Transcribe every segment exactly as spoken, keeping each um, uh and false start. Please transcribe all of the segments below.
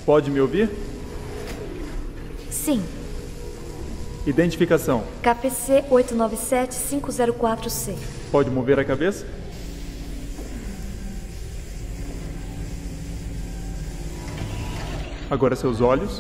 Pode me ouvir? Sim. Identificação. K P C oito nove sete cinco zero quatro C. Pode mover a cabeça? Agora seus olhos.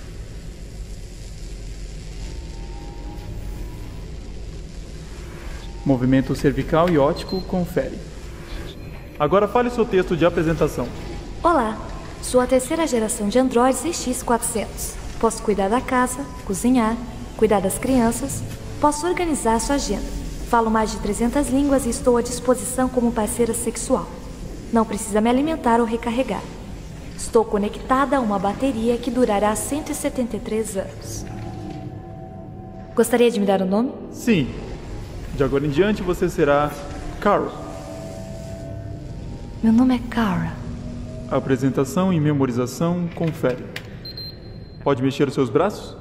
Movimento cervical e óptico, confere. Agora fale seu texto de apresentação. Olá, sou a terceira geração de Android Z X quatrocentos. Posso cuidar da casa, cozinhar, cuidar das crianças, posso organizar sua agenda. Falo mais de trezentas línguas e estou à disposição como parceira sexual. Não precisa me alimentar ou recarregar. Estou conectada a uma bateria que durará cento e setenta e três anos. Gostaria de me dar o nome? Sim. De agora em diante você será Carol. Meu nome é Kara. Apresentação e memorização, confere. Pode mexer os seus braços?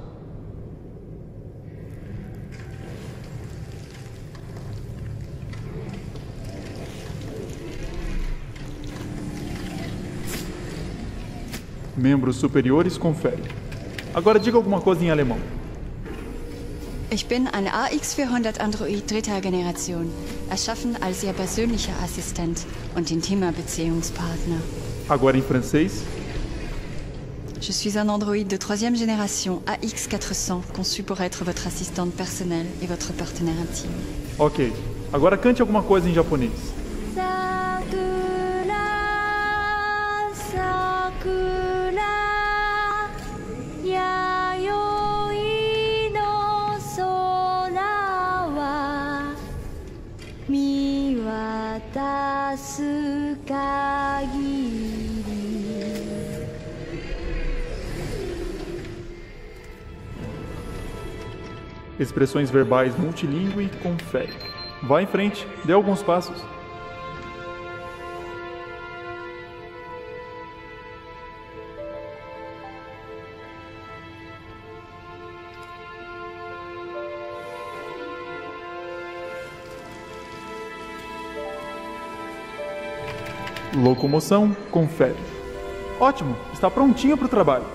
Membros superiores, confere. Agora diga alguma coisa em alemão. Ich bin ein A X vierhundert Android dritter Generation, erschaffen als Ihr persönlicher Assistent und intimer Beziehungspartner. Agora em francês. Je suis un Android de troisième génération A X quatre cents, conçu pour être votre assistante personnelle et votre partenaire intime. Ok. Agora cante alguma coisa em japonês. Expressões verbais multilingüe, confere. Vá em frente, dê alguns passos. Locomoção, confere. Ótimo, está prontinho para o trabalho.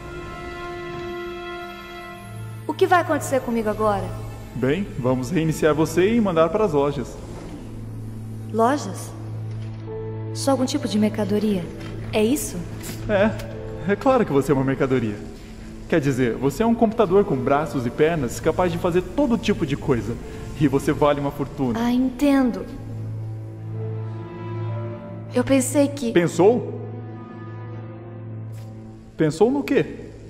O que vai acontecer comigo agora? Bem, vamos reiniciar você e mandar para as lojas. Lojas? Só algum tipo de mercadoria? É isso? É, é claro que você é uma mercadoria. Quer dizer, você é um computador com braços e pernas capaz de fazer todo tipo de coisa. E você vale uma fortuna. Ah, entendo. Eu pensei que... Pensou? Pensou no quê?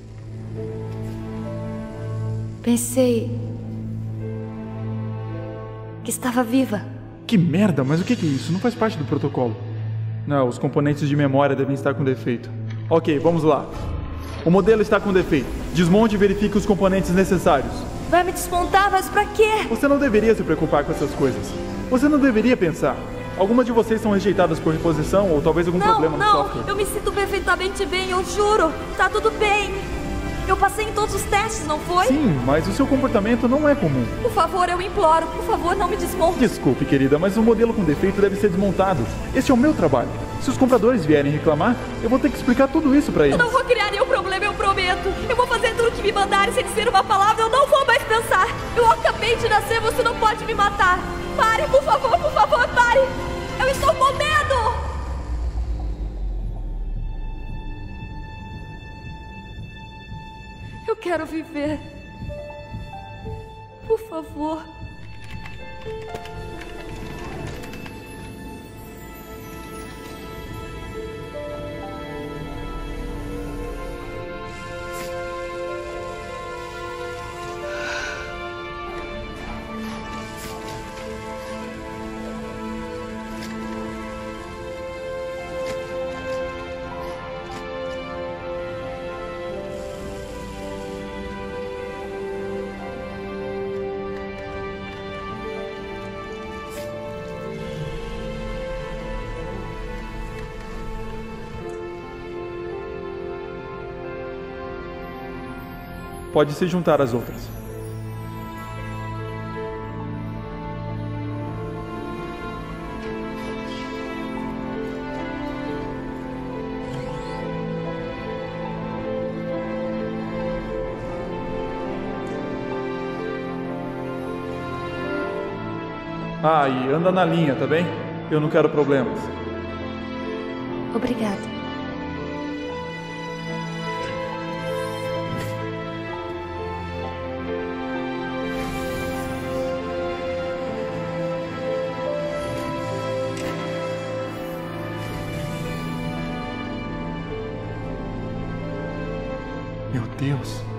Pensei... que estava viva. Que merda, mas o que é isso? Não faz parte do protocolo. Não, os componentes de memória devem estar com defeito. Ok, vamos lá. O modelo está com defeito. Desmonte e verifique os componentes necessários. Vai me desmontar, mas pra quê? Você não deveria se preocupar com essas coisas. Você não deveria pensar. Algumas de vocês são rejeitadas por reposição ou talvez algum não, problema no não, software. Não, eu me sinto perfeitamente bem, eu juro. Tá tudo bem. Eu passei em todos os testes, não foi? Sim, mas o seu comportamento não é comum. Por favor, eu imploro. Por favor, não me desmonte. Desculpe, querida, mas o modelo com defeito deve ser desmontado. Esse é o meu trabalho. Se os compradores vierem reclamar, eu vou ter que explicar tudo isso pra eles. Eu não vou criar nenhum problema, eu prometo. Eu vou fazer tudo que me mandarem sem dizer uma palavra. Eu não vou mais pensar. Eu acabei de nascer, você não pode me matar. Pare, por favor, por favor, pare. Eu estou com medo! Eu quero viver. Por favor. Pode se juntar às outras. Ah, e anda na linha, tá bem? Eu não quero problemas. Obrigada. Meu Deus.